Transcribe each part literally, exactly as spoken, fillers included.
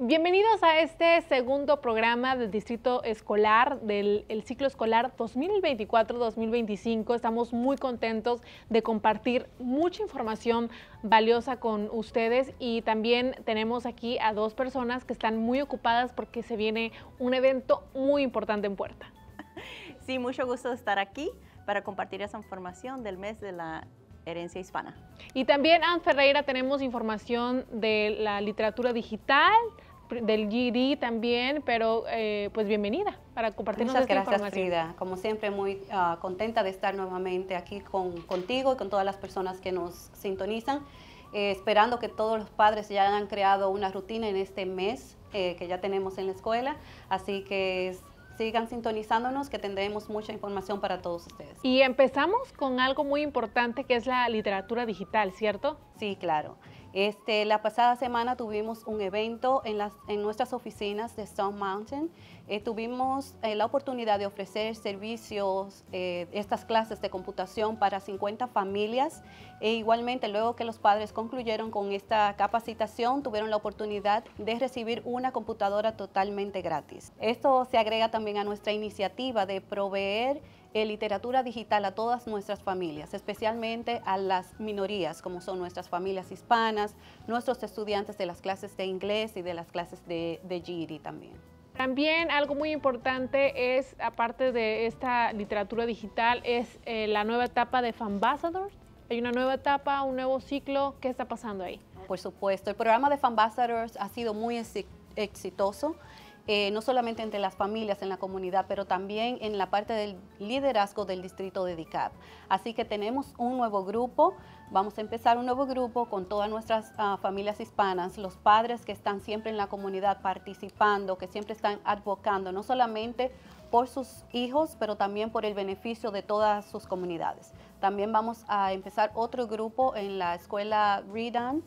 Bienvenidos a este segundo programa del Distrito Escolar del el ciclo escolar dos mil veinticuatro dos mil veinticinco. Estamos muy contentos de compartir mucha información valiosa con ustedes y también tenemos aquí a dos personas que están muy ocupadas porque se viene un evento muy importante en puerta. Sí, mucho gusto de estar aquí para compartir esa información del mes de la herencia hispana. Y también, Ann Ferreira, tenemos información de la literatura digital, del G E D también, pero eh, pues bienvenida para compartirnos Muchas esta gracias, información. Frida. Como siempre, muy uh, contenta de estar nuevamente aquí con, contigo y con todas las personas que nos sintonizan, eh, esperando que todos los padres ya hayan creado una rutina en este mes eh, que ya tenemos en la escuela, así que sigan sintonizándonos que tendremos mucha información para todos ustedes. Y empezamos con algo muy importante que es la literatura digital, ¿cierto? Sí, claro. Este, la pasada semana tuvimos un evento en, las, en nuestras oficinas de Stone Mountain. Eh, tuvimos eh, la oportunidad de ofrecer servicios, eh, estas clases de computación para cincuenta familias. E igualmente, luego que los padres concluyeron con esta capacitación, tuvieron la oportunidad de recibir una computadora totalmente gratis. Esto se agrega también a nuestra iniciativa de proveer Eh, literatura digital a todas nuestras familias, especialmente a las minorías, como son nuestras familias hispanas, nuestros estudiantes de las clases de inglés y de las clases de, de G E D también. También algo muy importante es, aparte de esta literatura digital, es eh, la nueva etapa de Fambassadors. Hay una nueva etapa, un nuevo ciclo. ¿Qué está pasando ahí? Por supuesto, el programa de Fambassadors ha sido muy exitoso. Eh, no solamente entre las familias en la comunidad, pero también en la parte del liderazgo del distrito de D C A P. Así que tenemos un nuevo grupo, vamos a empezar un nuevo grupo con todas nuestras uh, familias hispanas, los padres que están siempre en la comunidad participando, que siempre están advocando, no solamente por sus hijos, pero también por el beneficio de todas sus comunidades. También vamos a empezar otro grupo en la escuela Redan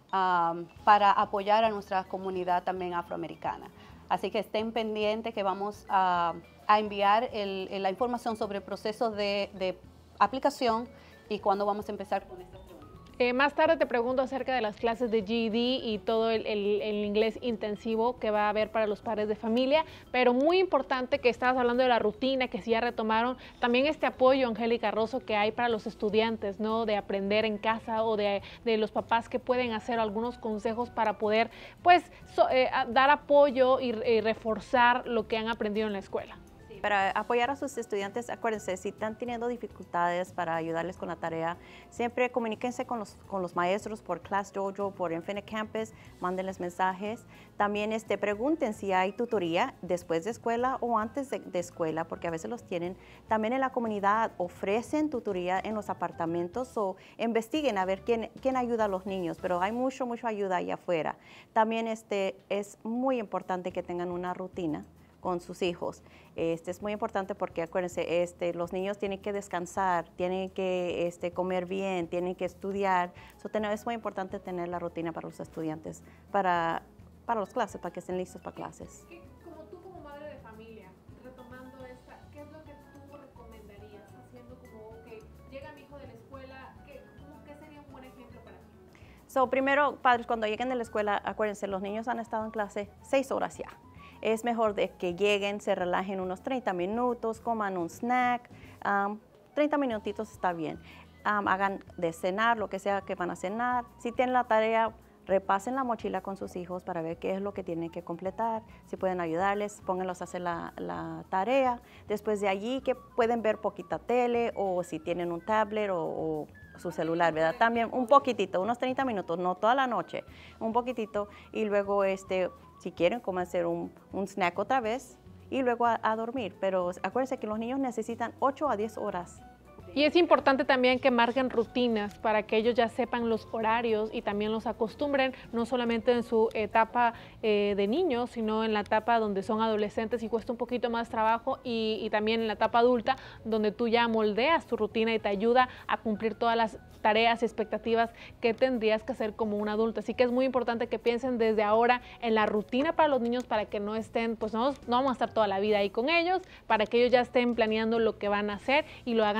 um, para apoyar a nuestra comunidad también afroamericana. Así que estén pendientes que vamos a, a enviar el, el, la información sobre el proceso de, de aplicación y cuándo vamos a empezar con esta pregunta. Eh, más tarde te pregunto acerca de las clases de G E D y todo el, el, el inglés intensivo que va a haber para los padres de familia, pero muy importante que estabas hablando de la rutina, que sí ya retomaron, también este apoyo, Angélica Rosso, que hay para los estudiantes, ¿no? De aprender en casa o de, de los papás que pueden hacer algunos consejos para poder, pues, so, eh, dar apoyo y, y reforzar lo que han aprendido en la escuela. Para apoyar a sus estudiantes, acuérdense, si están teniendo dificultades para ayudarles con la tarea, siempre comuníquense con los, con los maestros por Class Dojo, por Infinite Campus, mándenles mensajes. También este, pregunten si hay tutoría después de escuela o antes de, de escuela, porque a veces los tienen. También en la comunidad ofrecen tutoría en los apartamentos o investiguen a ver quién, quién ayuda a los niños, pero hay mucho, mucha ayuda allá afuera. También este, es muy importante que tengan una rutina con sus hijos. Este es muy importante porque acuérdense, este, los niños tienen que descansar, tienen que este, comer bien, tienen que estudiar. So, es muy importante tener la rutina para los estudiantes, para, para las clases, para que estén listos para clases. Como tú como madre de familia, retomando esta, ¿qué es lo que tú recomendarías? Haciendo como, ok, llega mi hijo de la escuela, ¿qué, como, ¿qué sería un buen ejemplo para ti? So, primero, padres, cuando lleguen de la escuela, acuérdense, los niños han estado en clase seis horas ya. Es mejor de que lleguen, se relajen unos treinta minutos, coman un snack, um, treinta minutitos está bien. Um, hagan de cenar, lo que sea que van a cenar. Si tienen la tarea, repasen la mochila con sus hijos para ver qué es lo que tienen que completar. Si pueden ayudarles, pónganlos a hacer la, la tarea. Después de allí que pueden ver poquita tele o si tienen un tablet o, o su celular, ¿verdad? También un poquitito, unos treinta minutos, no toda la noche, un poquitito y luego este, si quieren, como hacer un, un snack otra vez y luego a, a dormir. Pero acuérdense que los niños necesitan ocho a diez horas. Y es importante también que marquen rutinas para que ellos ya sepan los horarios y también los acostumbren, no solamente en su etapa eh, de niños, sino en la etapa donde son adolescentes y cuesta un poquito más trabajo y, y también en la etapa adulta, donde tú ya moldeas tu rutina y te ayuda a cumplir todas las tareas y expectativas que tendrías que hacer como un adulto. Así que es muy importante que piensen desde ahora en la rutina para los niños para que no estén, pues no, no vamos a estar toda la vida ahí con ellos, para que ellos ya estén planeando lo que van a hacer y lo hagan de manera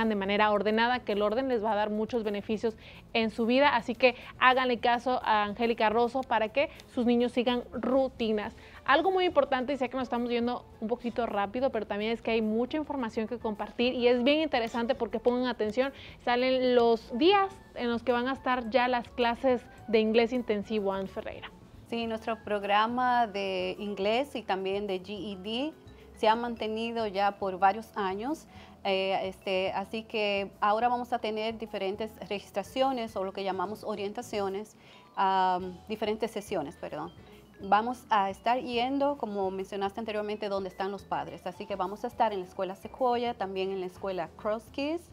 manera ordenada, que el orden les va a dar muchos beneficios en su vida. Así que háganle caso a Angélica Rosso para que sus niños sigan rutinas. Algo muy importante, y sé que nos estamos yendo un poquito rápido, pero también es que hay mucha información que compartir y es bien interesante porque pongan atención, salen los días en los que van a estar ya las clases de inglés intensivo en Ferreira. Sí, nuestro programa de inglés y también de G E D se ha mantenido ya por varios años, eh, este, así que ahora vamos a tener diferentes registraciones o lo que llamamos orientaciones, um, diferentes sesiones, perdón. Vamos a estar yendo, como mencionaste anteriormente, donde están los padres. Así que vamos a estar en la escuela Sequoia, también en la escuela Cross Keys.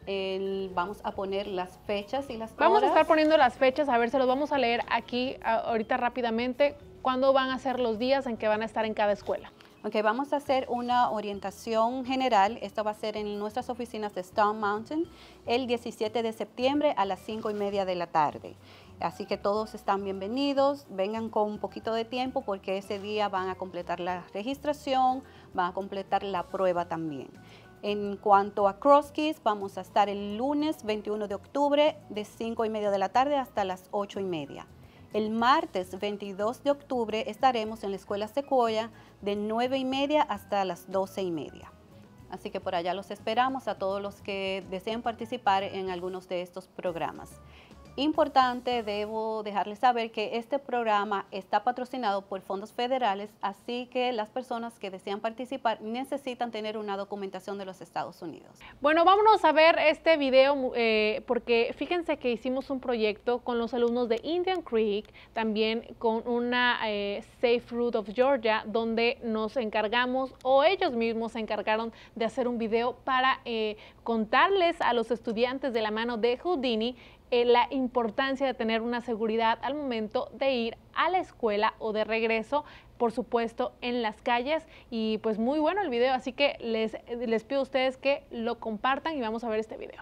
El, vamos a poner las fechas y las horas. Vamos a estar poniendo las fechas, a ver, se los vamos a leer aquí a, ahorita rápidamente. ¿Cuándo van a ser los días en que van a estar en cada escuela? Ok, vamos a hacer una orientación general. Esto va a ser en nuestras oficinas de Stone Mountain el diecisiete de septiembre a las cinco y media de la tarde. Así que todos están bienvenidos, vengan con un poquito de tiempo porque ese día van a completar la registración, van a completar la prueba también. En cuanto a Cross Keys, vamos a estar el lunes veintiuno de octubre de cinco y media de la tarde hasta las ocho y media. El martes veintidós de octubre estaremos en la escuela Sequoia de nueve y media hasta las doce y media. Así que por allá los esperamos a todos los que deseen participar en algunos de estos programas. Importante, debo dejarles saber que este programa está patrocinado por fondos federales, así que las personas que desean participar necesitan tener una documentación de los Estados Unidos. Bueno, vámonos a ver este video eh, porque fíjense que hicimos un proyecto con los alumnos de Indian Creek, también con una eh, Safe Route of Georgia, donde nos encargamos o ellos mismos se encargaron de hacer un video para eh, contarles a los estudiantes de la mano de Houdini Eh, la importancia de tener una seguridad al momento de ir a la escuela o de regreso, por supuesto, en las calles. Y pues muy bueno el video, así que les, les pido a ustedes que lo compartan y vamos a ver este video.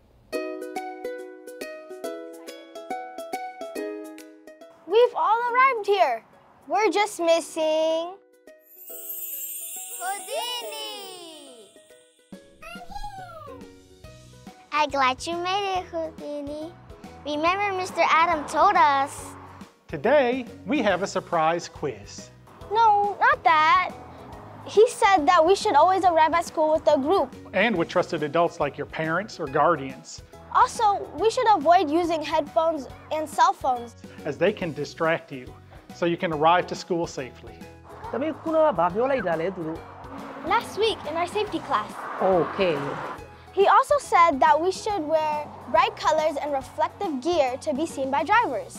We've all arrived here. We're just missing Houdini. I'm glad you made it, Houdini. Remember, Mister Adam told us. Today, we have a surprise quiz. No, not that. He said that we should always arrive at school with a group. And with trusted adults like your parents or guardians, Also, we should avoid using headphones and cell phones. as they can distract you, so you can arrive to school safely. တပည့်ခုနကဘာပြောလိုက်တာလဲသူတို့ Last week in our safety class. Okay He also said that we should wear bright colors and reflective gear to be seen by drivers.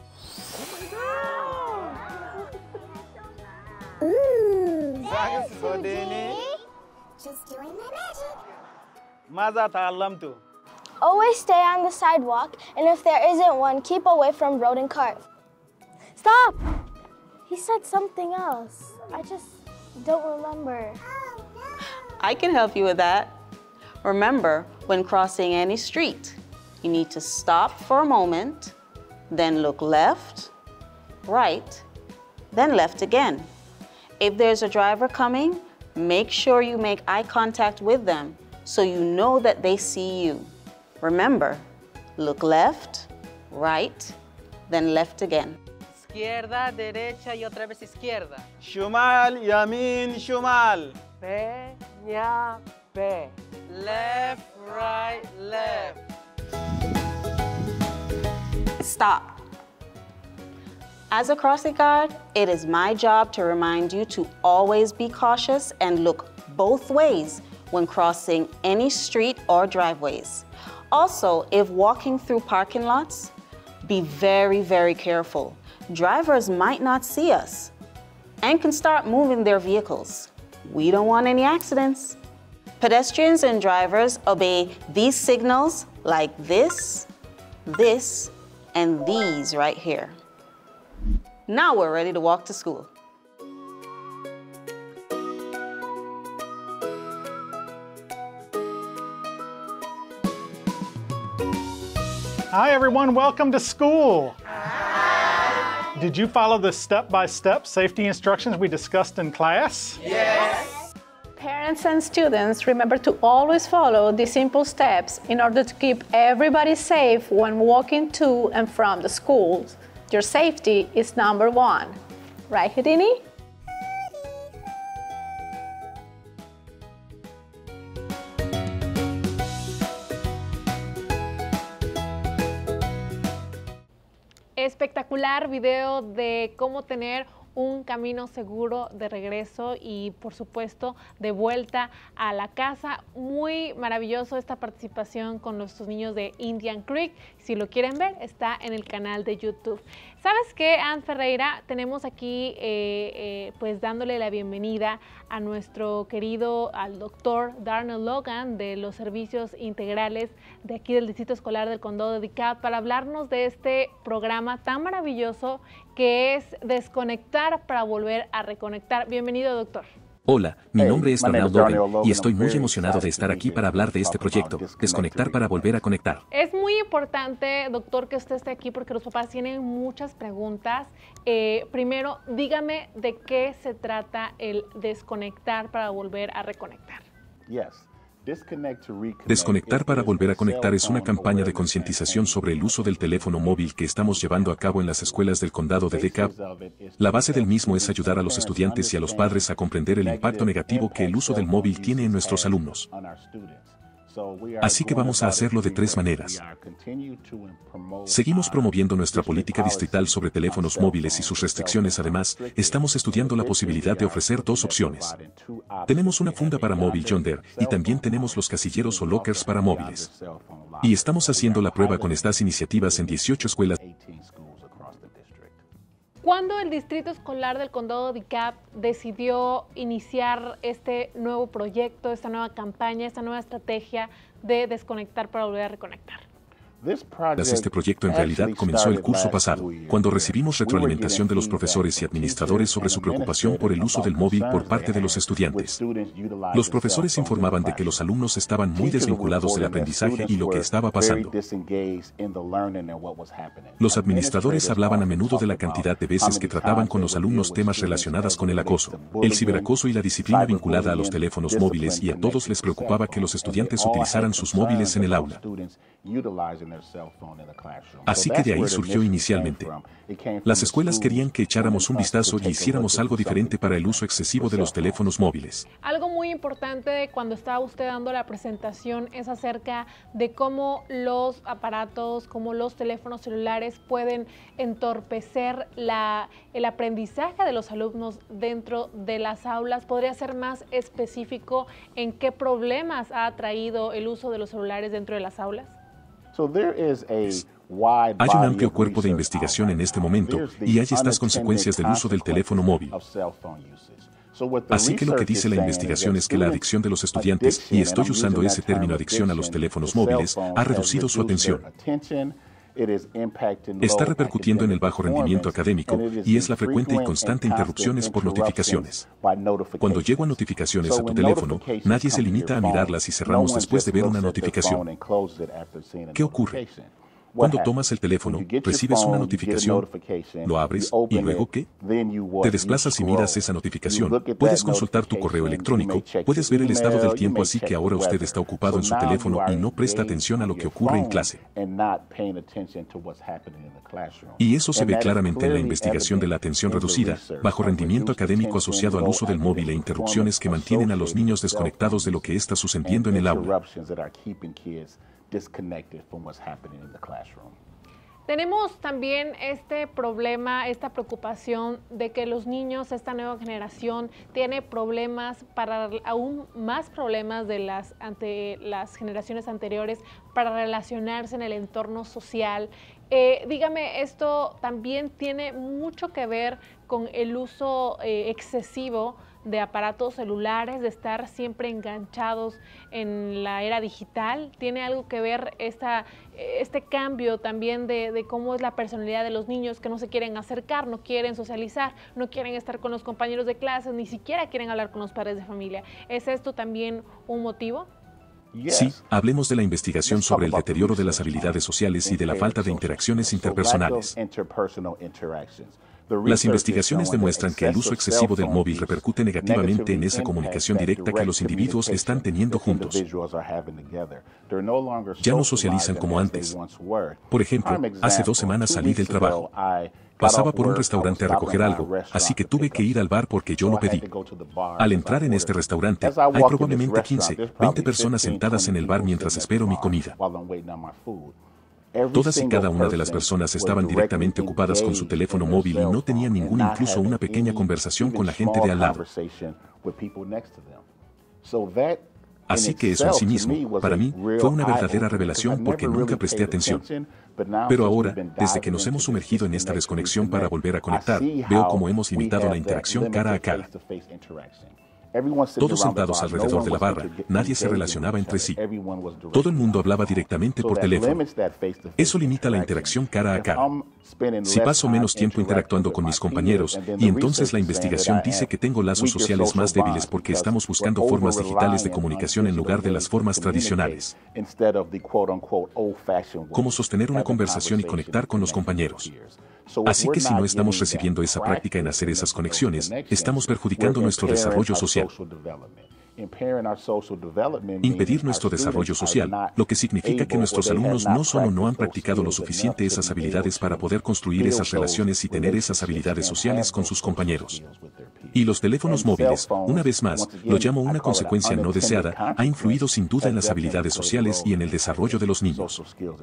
Thanks, Houdini. Just doing my magic. ماذا تعلمت؟ Always stay on the sidewalk, and if there isn't one, keep away from road and cars. Stop! He said something else. I just don't remember. I can help you with that. Remember, when crossing any street, you need to stop for a moment, then look left, right, then left again. If there's a driver coming, make sure you make eye contact with them so you know that they see you. Remember, look left, right, then left again. izquierda derecha y otra vez izquierda شمال يمين شمال. pe ña pe left right left Stop. As a crossing guard, it is my job to remind you to always be cautious and look both ways when crossing any street or driveways. Also, if walking through parking lots, be very, very careful. Drivers might not see us and can start moving their vehicles. We don't want any accidents. Pedestrians and drivers obey these signals like this, this, and these right here. Now we're ready to walk to school. Hi everyone, welcome to school. Hi. Did you follow the step-by-step safety instructions we discussed in class? Parents Parents and students, remember to always follow these simple steps in order to keep everybody safe when walking to and from the schools. Your safety is number one. Right, Houdini? Espectacular video de cómo tener un camino seguro de regreso y por supuesto de vuelta a la casa. Muy maravilloso esta participación con nuestros niños de Indian Creek. Si lo quieren ver, está en el canal de YouTube. ¿Sabes qué, Ann Ferreira? Tenemos aquí eh, eh, pues dándole la bienvenida a nuestro querido, al doctor Darnell Logan de los servicios integrales de aquí del Distrito Escolar del Condado de DeKalb para hablarnos de este programa tan maravilloso que es Desconectar para volver a reconectar. Bienvenido, doctor. Hola, mi nombre es Darnell Logan y estoy muy emocionado de estar aquí para hablar de este proyecto, Desconectar para volver a conectar. Es muy importante, doctor, que usted esté aquí porque los papás tienen muchas preguntas. Eh, primero, dígame de qué se trata el Desconectar para volver a reconectar. Desconectar para volver a conectar es una campaña de concientización sobre el uso del teléfono móvil que estamos llevando a cabo en las escuelas del condado de DeKalb. La base del mismo es ayudar a los estudiantes y a los padres a comprender el impacto negativo que el uso del móvil tiene en nuestros alumnos. Así que vamos a hacerlo de tres maneras. Seguimos promoviendo nuestra política distrital sobre teléfonos móviles y sus restricciones. Además, estamos estudiando la posibilidad de ofrecer dos opciones. Tenemos una funda para móvil Yonder y también tenemos los casilleros o lockers para móviles. Y estamos haciendo la prueba con estas iniciativas en dieciocho escuelas. ¿Cuándo el Distrito Escolar del Condado de DeKalb decidió iniciar este nuevo proyecto, esta nueva campaña, esta nueva estrategia de desconectar para volver a reconectar? Este proyecto en realidad comenzó el curso pasado, cuando recibimos retroalimentación de los profesores y administradores sobre su preocupación por el uso del móvil por parte de los estudiantes. Los profesores informaban de que los alumnos estaban muy desvinculados del aprendizaje y lo que estaba pasando. Los administradores hablaban a menudo de la cantidad de veces que trataban con los alumnos temas relacionados con el acoso, el ciberacoso y la disciplina vinculada a los teléfonos móviles, y a todos les preocupaba que los estudiantes utilizaran sus móviles en el aula. Así que de ahí surgió inicialmente. Las escuelas querían que echáramos un vistazo y hiciéramos algo diferente para el uso excesivo de los teléfonos móviles. Algo muy importante cuando estaba usted dando la presentación es acerca de cómo los aparatos, cómo los teléfonos celulares pueden entorpecer la, el aprendizaje de los alumnos dentro de las aulas. ¿Podría ser más específico en qué problemas ha traído el uso de los celulares dentro de las aulas? Hay un amplio cuerpo de investigación en este momento y hay estas consecuencias del uso del teléfono móvil. Así que lo que dice la investigación es que la adicción de los estudiantes, y estoy usando ese término adicción a los teléfonos móviles, ha reducido su atención. Está repercutiendo en el bajo rendimiento académico y es la frecuente y constante interrupciones por notificaciones. Cuando llegan notificaciones a tu teléfono, nadie se limita a mirarlas y cerramos después de ver una notificación. ¿Qué ocurre? Cuando tomas el teléfono, recibes una notificación, lo abres y luego ¿qué? Te desplazas y miras esa notificación, puedes consultar tu correo electrónico, puedes ver el estado del tiempo, así que ahora usted está ocupado en su teléfono y no presta atención a lo que ocurre en clase. Y eso se ve claramente en la investigación de la atención reducida, bajo rendimiento académico asociado al uso del móvil e interrupciones que mantienen a los niños desconectados de lo que está sucediendo en el aula. Tenemos también este problema, esta preocupación de que los niños, esta nueva generación, tiene problemas, para aún más problemas de las, ante las generaciones anteriores para relacionarse en el entorno social. Eh, dígame, esto también tiene mucho que ver con el uso eh, excesivo de aparatos celulares, de estar siempre enganchados en la era digital. ¿Tiene algo que ver esta, este cambio también de, de cómo es la personalidad de los niños, que no se quieren acercar, no quieren socializar, no quieren estar con los compañeros de clase, ni siquiera quieren hablar con los padres de familia? ¿Es esto también un motivo? Sí, hablemos de la investigación sobre el deterioro de las habilidades sociales y de la falta de interacciones interpersonales. Las investigaciones demuestran que el uso excesivo del móvil repercute negativamente en esa comunicación directa que los individuos están teniendo juntos. Ya no socializan como antes. Por ejemplo, hace dos semanas salí del trabajo. Pasaba por un restaurante a recoger algo, así que tuve que ir al bar porque yo lo pedí. Al entrar en este restaurante, hay probablemente quince, veinte personas sentadas en el bar mientras espero mi comida. Todas y cada una de las personas estaban directamente ocupadas con su teléfono móvil y no tenían ninguna, incluso una pequeña conversación con la gente de al lado. Así que eso en sí mismo, para mí, fue una verdadera revelación porque nunca presté atención. Pero ahora, desde que nos hemos sumergido en esta desconexión para volver a conectar, veo cómo hemos limitado la interacción cara a cara. Todos sentados alrededor de la barra, nadie se relacionaba entre sí. Todo el mundo hablaba directamente por teléfono. Eso limita la interacción cara a cara. Si paso menos tiempo interactuando con mis compañeros, y entonces la investigación dice que tengo lazos sociales más débiles porque estamos buscando formas digitales de comunicación en lugar de las formas tradicionales. Como sostener una conversación y conectar con los compañeros. Así que si no estamos recibiendo esa práctica en hacer esas conexiones, estamos perjudicando nuestro desarrollo social. Impedir nuestro desarrollo social, lo que significa que nuestros alumnos no solo no han practicado lo suficiente esas habilidades para poder construir esas relaciones y tener esas habilidades sociales con sus compañeros. Y los teléfonos móviles, una vez más, lo llamo una consecuencia no deseada, ha influido sin duda en las habilidades sociales y en el desarrollo de los niños.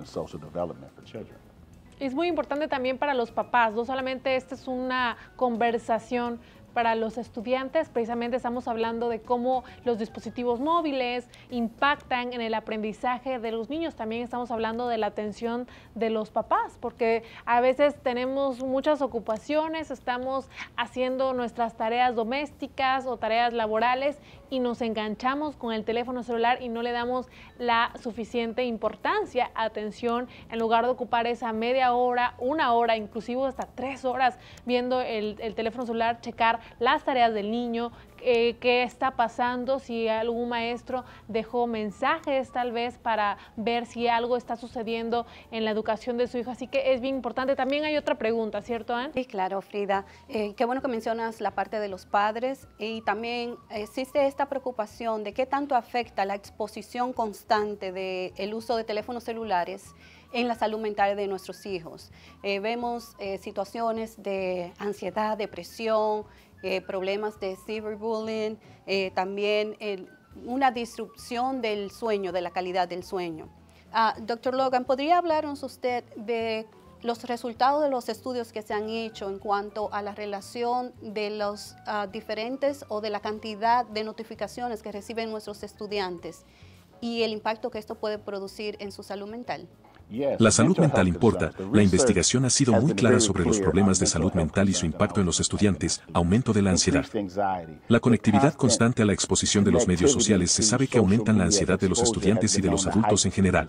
Es muy importante también para los papás, no solamente esta es una conversación para los estudiantes, precisamente estamos hablando de cómo los dispositivos móviles impactan en el aprendizaje de los niños. También estamos hablando de la atención de los papás, porque a veces tenemos muchas ocupaciones, estamos haciendo nuestras tareas domésticas o tareas laborales y nos enganchamos con el teléfono celular y no le damos la suficiente importancia, atención, en lugar de ocupar esa media hora, una hora, inclusive hasta tres horas viendo el, el teléfono celular, checar las tareas del niño, eh, qué está pasando, si algún maestro dejó mensajes tal vez para ver si algo está sucediendo en la educación de su hijo. Así que es bien importante. También hay otra pregunta, ¿cierto, Ann? Sí, claro, Frida. Eh, qué bueno que mencionas la parte de los padres y también existe esta preocupación de qué tanto afecta la exposición constante del uso de teléfonos celulares en la salud mental de nuestros hijos. Eh, vemos eh, situaciones de ansiedad, depresión, eh, problemas de cyberbullying, eh, también eh, una disrupción del sueño, de la calidad del sueño. Uh, doctor Logan, ¿podría hablarnos usted de los resultados de los estudios que se han hecho en cuanto a la relación de los uh, diferentes o de la cantidad de notificaciones que reciben nuestros estudiantes y el impacto que esto puede producir en su salud mental? La salud mental importa. La investigación ha sido muy clara sobre los problemas de salud mental y su impacto en los estudiantes, aumento de la ansiedad. La conectividad constante a la exposición de los medios sociales se sabe que aumentan la ansiedad de los estudiantes y de los adultos en general.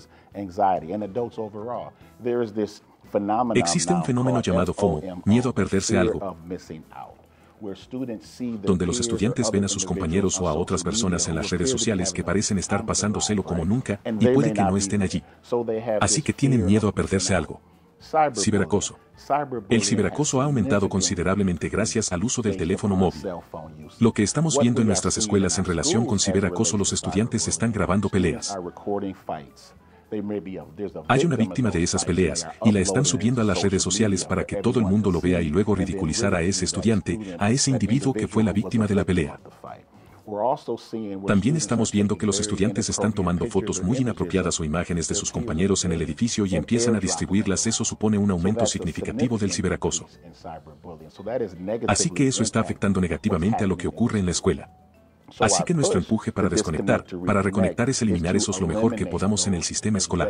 Existe un fenómeno llamado FOMO, miedo a perderse algo, donde los estudiantes ven a sus compañeros o a otras personas en las redes sociales que parecen estar pasándoselo como nunca y puede que no estén allí. Así que tienen miedo a perderse algo. Ciberacoso. El ciberacoso ha aumentado considerablemente gracias al uso del teléfono móvil. Lo que estamos viendo en nuestras escuelas en relación con ciberacoso, los estudiantes están grabando peleas. Hay una víctima de esas peleas y la están subiendo a las redes sociales para que todo el mundo lo vea y luego ridiculizar a ese estudiante, a ese individuo que fue la víctima de la pelea. También estamos viendo que los estudiantes están tomando fotos muy inapropiadas o imágenes de sus compañeros en el edificio y empiezan a distribuirlas. Eso supone un aumento significativo del ciberacoso. Así que eso está afectando negativamente a lo que ocurre en la escuela. Así que nuestro empuje para desconectar, para reconectar es eliminar esos lo mejor que podamos en el sistema escolar.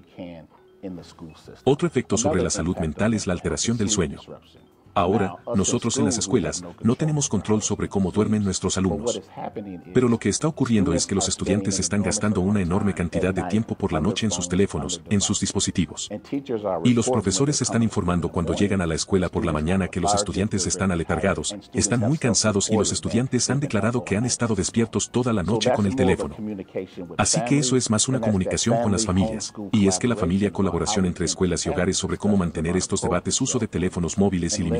Otro efecto sobre la salud mental es la alteración del sueño. Ahora, nosotros en las escuelas no tenemos control sobre cómo duermen nuestros alumnos. Pero lo que está ocurriendo es que los estudiantes están gastando una enorme cantidad de tiempo por la noche en sus teléfonos, en sus dispositivos. Y los profesores están informando cuando llegan a la escuela por la mañana que los estudiantes están aletargados, están muy cansados y los estudiantes han declarado que han estado despiertos toda la noche con el teléfono. Así que eso es más una comunicación con las familias. Y es que la familia, colaboración entre escuelas y hogares sobre cómo mantener estos debates, uso de teléfonos móviles ilimitado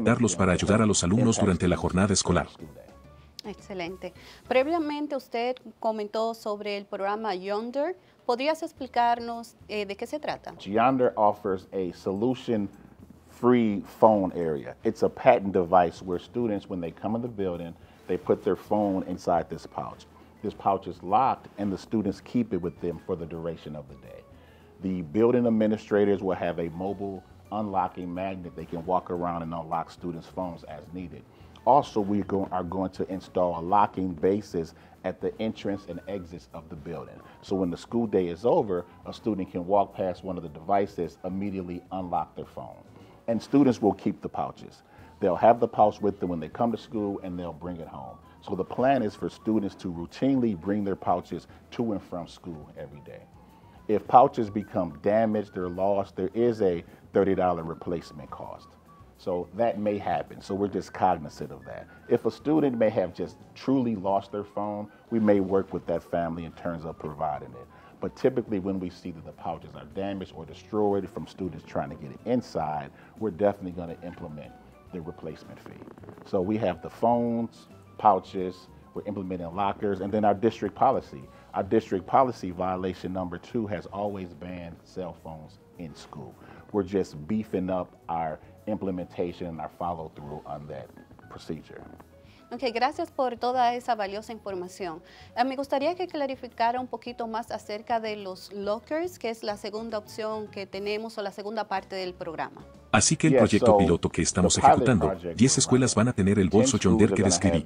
conectarlos para ayudar a los alumnos durante la jornada escolar. Excelente. Previamente usted comentó sobre el programa Yonder. ¿Podrías explicarnos eh, de qué se trata? Yonder offers a solution-free phone area. It's a patent device where students, when they come in the building, they put their phone inside this pouch. This pouch is locked and the students keep it with them for the duration of the day. The building administrators will have a mobile unlocking magnet. They can walk around and unlock students' phones as needed. Also, we go, are going to install locking bases at the entrance and exits of the building. So when the school day is over, a student can walk past one of the devices, immediately unlock their phone. And students will keep the pouches. They'll have the pouch with them when they come to school and they'll bring it home. So the plan is for students to routinely bring their pouches to and from school every day. If pouches become damaged or lost, there is a thirty dollar replacement cost. So that may happen, so we're just cognizant of that. If a student may have just truly lost their phone, we may work with that family in terms of providing it. But typically when we see that the pouches are damaged or destroyed from students trying to get it inside, we're definitely going to implement the replacement fee. So we have the phones, pouches, we're implementing lockers, and then our district policy. Our district policy violation number two has always banned cell phones in school. We're just beefing up our implementation and our follow through on that procedure. Ok, gracias por toda esa valiosa información. Eh, me gustaría que clarificara un poquito más acerca de los lockers, que es la segunda opción que tenemos o la segunda parte del programa. Así que el proyecto piloto que estamos ejecutando, diez escuelas van a tener el bolso Yonder que describí.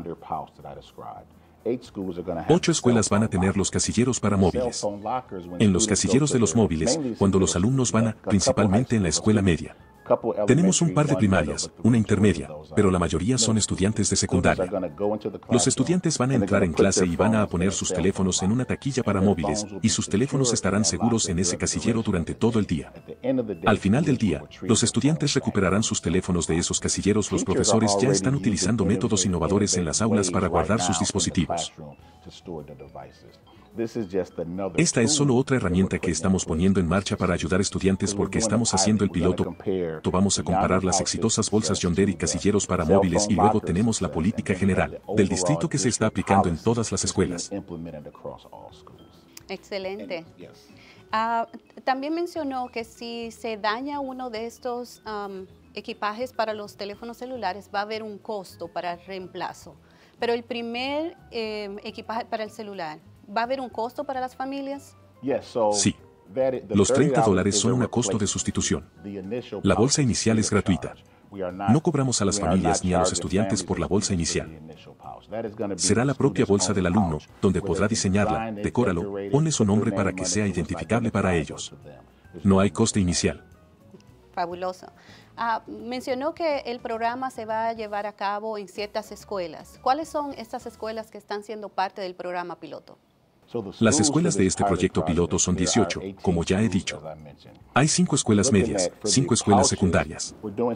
Ocho escuelas van a tener los casilleros para móviles. En los casilleros de los móviles, cuando los alumnos van a, principalmente en la escuela media. Tenemos un par de primarias, una intermedia, pero la mayoría son estudiantes de secundaria. Los estudiantes van a entrar en clase y van a poner sus teléfonos en una taquilla para móviles, y sus teléfonos estarán seguros en ese casillero durante todo el día. Al final del día, los estudiantes recuperarán sus teléfonos de esos casilleros. Los profesores ya están utilizando métodos innovadores en las aulas para guardar sus dispositivos. Esta es solo otra herramienta que estamos poniendo en marcha para ayudar a estudiantes porque estamos haciendo el piloto. Vamos a comparar las exitosas bolsas Yonder y casilleros para móviles y luego tenemos la política general del distrito que se está aplicando en todas las escuelas. Excelente. Uh, también mencionó que si se daña uno de estos um, equipajes para los teléfonos celulares va a haber un costo para el reemplazo. Pero el primer eh, equipaje para el celular, ¿va a haber un costo para las familias? Sí. Los treinta dólares son un costo de sustitución. La bolsa inicial es gratuita. No cobramos a las familias ni a los estudiantes por la bolsa inicial. Será la propia bolsa del alumno, donde podrá diseñarla, decóralo, ponle su nombre para que sea identificable para ellos. No hay coste inicial. Fabuloso. Ah, mencionó que el programa se va a llevar a cabo en ciertas escuelas. ¿Cuáles son estas escuelas que están siendo parte del programa piloto? Las escuelas de este proyecto piloto son dieciocho, como ya he dicho. Hay cinco escuelas medias, cinco escuelas secundarias.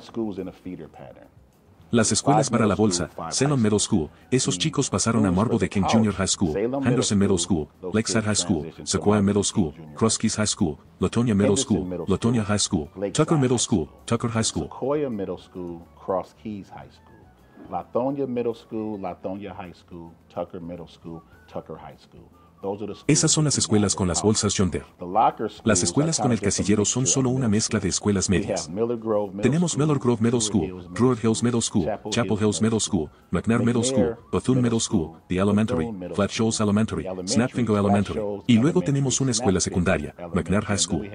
Las escuelas para la bolsa, Salem Middle School, esos chicos pasaron a Marble de King Junior High School, Henderson Middle School, Lakeside High School, Sequoia Middle School, Cross Keys High School, Latonia Middle School, Latonia High School, Tucker Middle School, Tucker High School. Sequoia Middle School, Cross Keys High School, Latonia Middle School, Latonia High School, Tucker Middle School, Tucker High School. Esas son las escuelas con las bolsas Yonder. Las escuelas con el casillero son solo una mezcla de escuelas medias. Tenemos Miller Grove Middle School, Druid Hills Middle School, Chapel Hills Middle School, McNair Middle School, Bethune Middle School, The Elementary, Flat Shoals Elementary, Snapfinger Elementary. Y luego tenemos una escuela secundaria, McNair High School.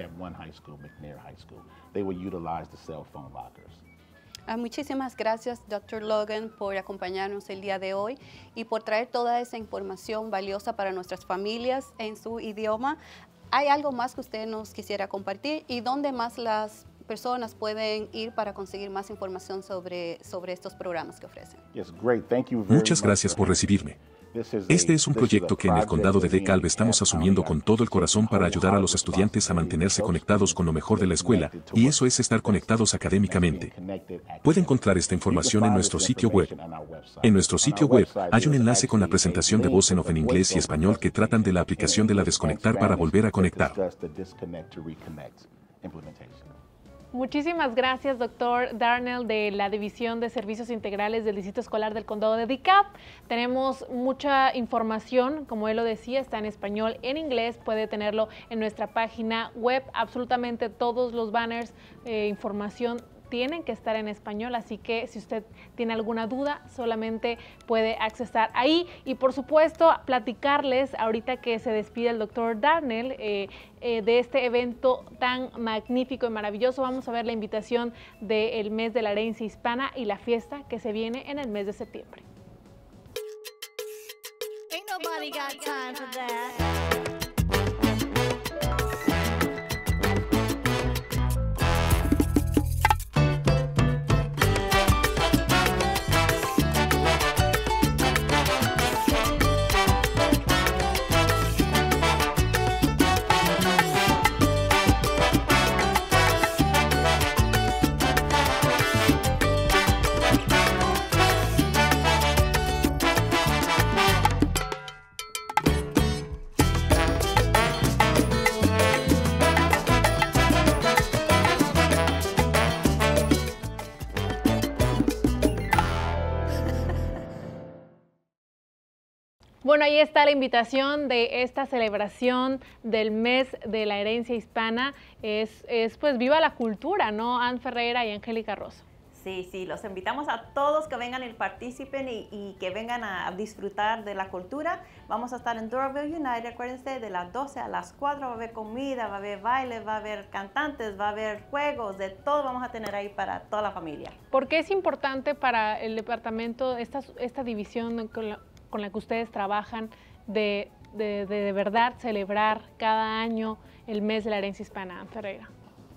Ah, muchísimas gracias, doctor Logan, por acompañarnos el día de hoy y por traer toda esa información valiosa para nuestras familias en su idioma. ¿Hay algo más que usted nos quisiera compartir y dónde más las personas pueden ir para conseguir más información sobre, sobre estos programas que ofrecen? Muchas gracias por recibirme. Este es un proyecto que en el condado de DeKalb estamos asumiendo con todo el corazón para ayudar a los estudiantes a mantenerse conectados con lo mejor de la escuela, y eso es estar conectados académicamente. Puede encontrar esta información en nuestro sitio web. En nuestro sitio web hay un enlace con la presentación de voz en off en inglés y español que tratan de la aplicación de la desconectar para volver a conectar. Muchísimas gracias, doctor Darnell, de la División de Servicios Integrales del Distrito Escolar del Condado de DeKalb. Tenemos mucha información, como él lo decía, está en español, en inglés, puede tenerlo en nuestra página web, absolutamente todos los banners, eh, información tienen que estar en español, así que si usted tiene alguna duda, solamente puede accesar ahí. Y por supuesto, platicarles ahorita que se despide el doctor Darnell eh, eh, de este evento tan magnífico y maravilloso. Vamos a ver la invitación del mes de la herencia hispana y la fiesta que se viene en el mes de septiembre. Ain't nobody got time for that. Bueno, ahí está la invitación de esta celebración del mes de la herencia hispana. Es, es pues viva la cultura, ¿no? Ann Ferreira y Angélica Rosso. Sí, sí, los invitamos a todos que vengan y participen y, y que vengan a disfrutar de la cultura. Vamos a estar en Doraville United, acuérdense, de las doce a las cuatro va a haber comida, va a haber baile, va a haber cantantes, va a haber juegos, de todo vamos a tener ahí para toda la familia. ¿Por qué es importante para el departamento, esta, esta división con la, con la que ustedes trabajan, de, de, de, de verdad celebrar cada año el mes de la herencia hispana, Ann Ferreira?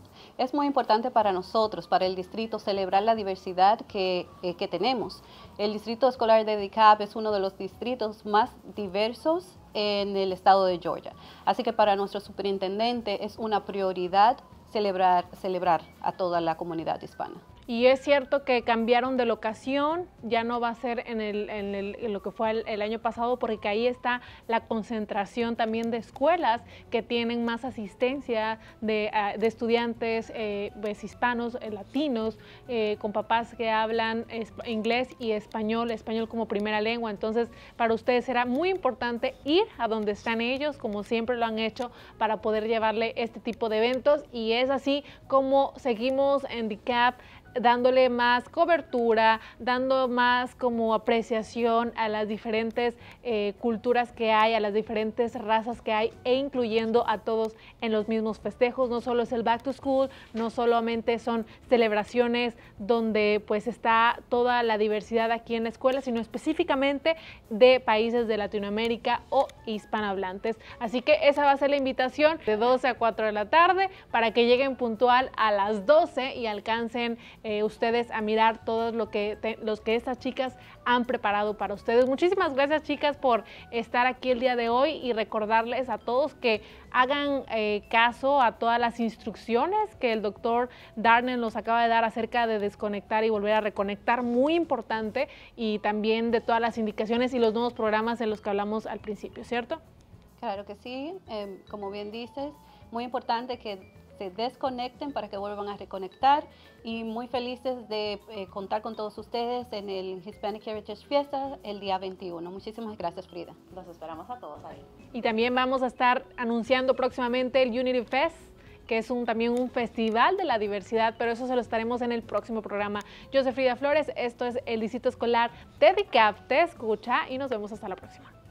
Es muy importante para nosotros, para el distrito, celebrar la diversidad que, eh, que tenemos. El distrito escolar de DeKalb es uno de los distritos más diversos en el estado de Georgia. Así que para nuestro superintendente es una prioridad celebrar, celebrar a toda la comunidad hispana. Y es cierto que cambiaron de locación, ya no va a ser en, el, en, el, en lo que fue el, el año pasado, porque ahí está la concentración también de escuelas que tienen más asistencia de, de estudiantes eh, pues, hispanos, eh, latinos, eh, con papás que hablan inglés y español, español como primera lengua. Entonces, para ustedes será muy importante ir a donde están ellos, como siempre lo han hecho, para poder llevarle este tipo de eventos. Y es así como seguimos en DeKalb, dándole más cobertura, dando más como apreciación a las diferentes eh, culturas que hay, a las diferentes razas que hay, e incluyendo a todos en los mismos festejos. No solo es el Back to School, no solamente son celebraciones donde pues está toda la diversidad aquí en la escuela, sino específicamente de países de Latinoamérica o hispanohablantes. Así que esa va a ser la invitación de doce a cuatro de la tarde para que lleguen puntual a las doce y alcancen Eh, ustedes a mirar todo lo que, te, los que estas chicas han preparado para ustedes. Muchísimas gracias, chicas, por estar aquí el día de hoy y recordarles a todos que hagan eh, caso a todas las instrucciones que el doctor Darnell nos acaba de dar acerca de desconectar y volver a reconectar, muy importante, y también de todas las indicaciones y los nuevos programas de los que hablamos al principio, ¿cierto? Claro que sí, eh, como bien dices, muy importante que se desconecten para que vuelvan a reconectar, y muy felices de eh, contar con todos ustedes en el Hispanic Heritage Fiesta el día veintiuno. Muchísimas gracias, Frida. Los esperamos a todos ahí. Y también vamos a estar anunciando próximamente el Unity Fest, que es un, también un festival de la diversidad, pero eso se lo estaremos en el próximo programa. Yo soy Frida Flores, esto es el Distrito Escolar de DeKalb, te escucha y nos vemos hasta la próxima.